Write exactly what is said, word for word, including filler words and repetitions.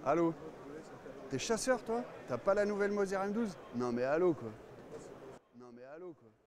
Allo. T'es chasseur, toi? T'as pas la nouvelle Mauser M douze? Non mais allo quoi. Non mais allo quoi.